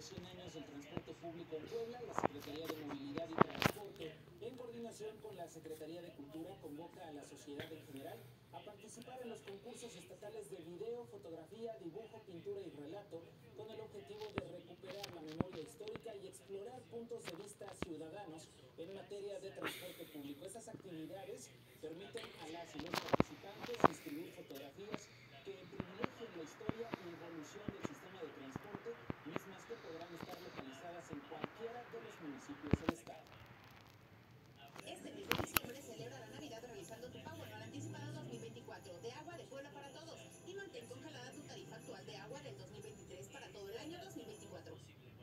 los 100 años del transporte público en Puebla, la Secretaría de Movilidad y Transporte, en coordinación con la Secretaría de Cultura, convoca a la sociedad en general a participar en los concursos estatales de video, fotografía, dibujo, pintura y relato, con el objetivo de recuperar la memoria histórica y explorar puntos de vista ciudadanos en materia de transporte público. Estas actividades permiten a las y los participantes inscribir fotografías que privilegien la historia y evolución del sistema de transporte, mismas que podrán estar localizadas en cualquiera de los municipios del estado. Este mes de diciembre celebra la Navidad realizando tu pago anual anticipado 2024 de Agua de Puebla para todos y mantén congelada tu tarifa actual de agua del 2023 para todo el año 2024.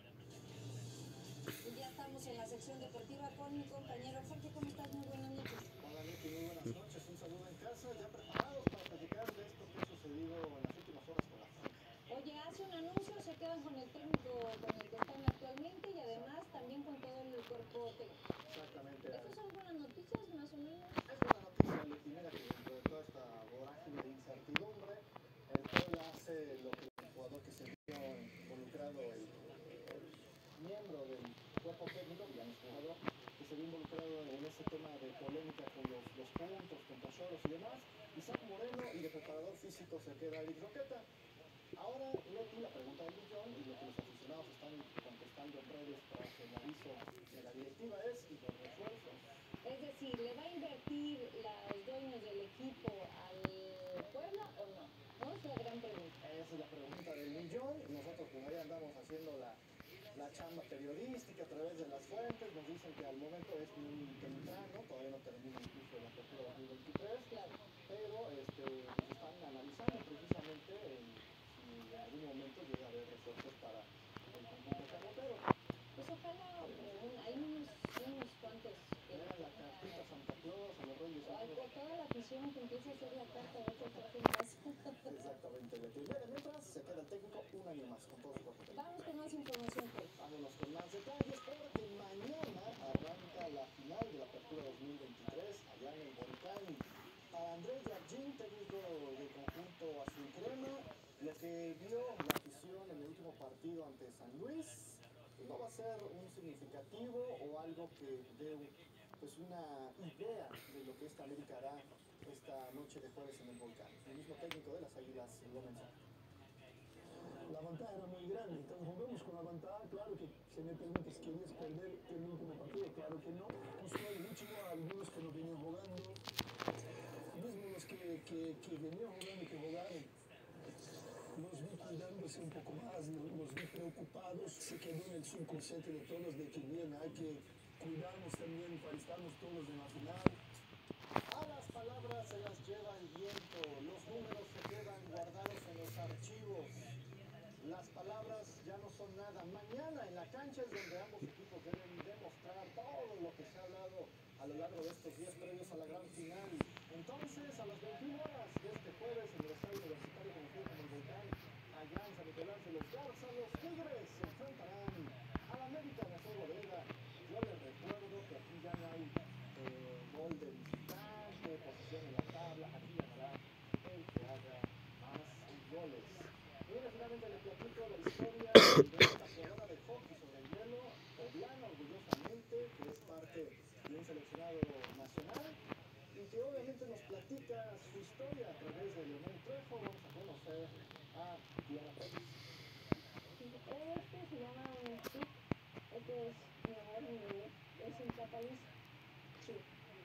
Y ya estamos en la sección deportiva con mi compañero Jorge. ¿Cómo estás? Muy buenas noches. Hola Leti, muy buenas noches. Un saludo en casa, ya preparados para platicar de esto que ha sucedido en las últimas horas con la franja. Oye, hace un anuncio, se quedan con el técnico con el que están actualmente y además también con todo el cuerpo técnico. Exactamente. ¿Estas son buenas noticias, más o menos? Es buena noticia, Leti. Mira que dentro de toda esta vorágine de incertidumbre, el Puebla hace lo que el jugador que se vio involucrado, el miembro del cuerpo técnico, ya no es jugador, que se vio involucrado en ese tema de polémica con los puntos, con Pachoros y demás. Isaac Moreno, y de preparador físico se queda Eric Roqueta. Ahora, Leti, la pregunta del millón y lo que los aficionados están contestando en redes tras el aviso de la directiva es: ¿y los refuerzos? Es decir, ¿le va a invertir los dueños del equipo al Puebla o no? ¿No? Es la gran pregunta. Esa es la pregunta del millón. Nosotros por ahí andamos haciendo la chamba periodística a través de las fuentes. Nos dicen que al momento es muy temprano, todavía no termina incluso la apertura 2023, Claro. pero están analizando precisamente si en algún momento llega a haber refuerzos para el conjunto carretero. Pues ojalá, hombre, hay unos cuantos que... Era la cartita Santa Claus a los Reyes Ay, Magos. por toda la afición que empieza a hacer la carta, a ver qué traje en casa. Exactamente, Leti. Mientras se queda el técnico un año más con todo su cuerpo técnico. Vamos con más información, Jorge. Vámonos con más detalles porque mañana arranca la final de la apertura 2023 allá en el Volcán. Para Andrés Jardín, técnico del conjunto azul crema, lo que vio la afición en el último partido ante San Luis no va a ser un significativo o algo que dé una idea de lo que esta América hará esta noche de jueves en el Volcán. El mismo técnico de las Águilas lo menciona. La ventaja era muy grande, entonces jugamos con la ventaja. Claro que si me permites, querías perder el último partido, claro que no. Pues fue el último, algunos que no venían jugando, mismo los que venían jugando y que jugaron, los vi cuidándose un poco más, los vi preocupados. Se quedó en el subconsciente de todos de que bien, hay que cuidarnos también para estarnos todos en la final. A las palabras se las lleva el viento, los números se quedan guardados en los archivos. Las palabras ya no son nada. Mañana en la cancha es donde ambos equipos deben demostrar todo lo que se ha hablado a lo largo de estos días previos a la gran final. Entonces, a las 21 horas de este jueves, en el estadio universitario conocido como el Volcán, allá en San Nicolás de los Garza, los Tigres se enfrentarán a la América de Juego Bodega. Yo les recuerdo que aquí ya no hay gol de visitante, posición en la tabla. Aquí ganará el que haga más goles. Mira, finalmente le platico la historia de esta jugadora de hockey sobre el hielo, poblana orgullosamente, que es parte de un seleccionado nacional y que obviamente nos platica su historia a través de Leonel Trejo. Vamos a conocer a Diana Pérez. Este se llama un chip, este es mi amor, mi bebé, es un catalyst chip.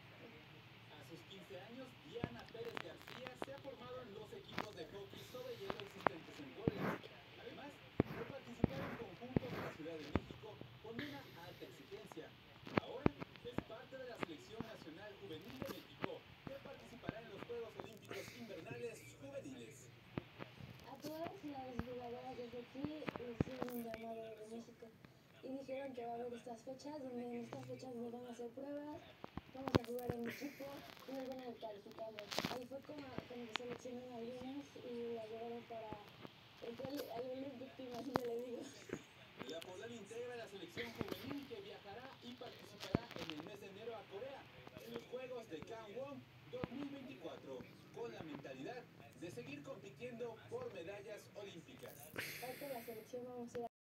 A sus 15 años, Diana Pérez García se ha formado en los equipos de hockey sobre hielo existentes en Puebla. Además de participar en conjuntos de la Ciudad de México con una alta exigencia. Ahora es parte de la Selección Nacional Juvenil de México, que participará en los Juegos Olímpicos Invernales Juveniles. A todas las jugadoras desde aquí hicieron un llamado de México y dijeron que va a haber estas fechas, donde en estas fechas nos van a hacer pruebas, vamos a jugar en equipo y nos van a calificarnos. Ahí fue como que seleccionaron algunas y las llevaron para el Olympic Team, así se le digo. La poblana integra la selección juvenil que viajará y participará en el mes de enero a Corea en los Juegos de Gangwon 2024 con la mentalidad de seguir compitiendo por medallas olímpicas. Ahorita la selección vamos a ir